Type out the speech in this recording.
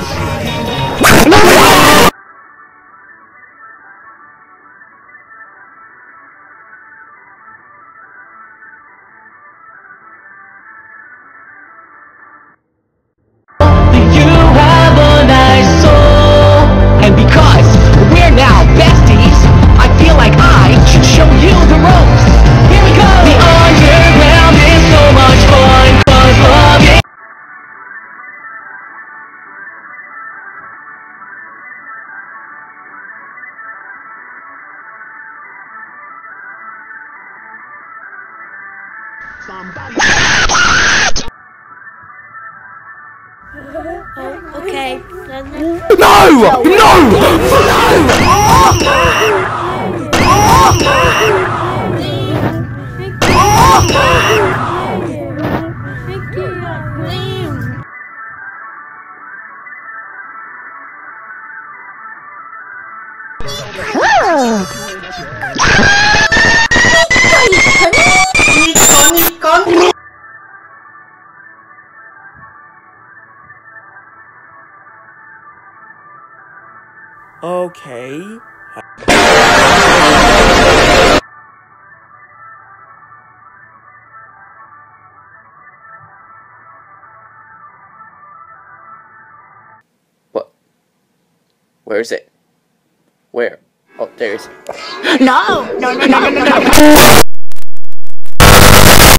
Okay. No! Okay. What? Where is it? Where? Oh, there it is. No! No, no, no, no, no, no!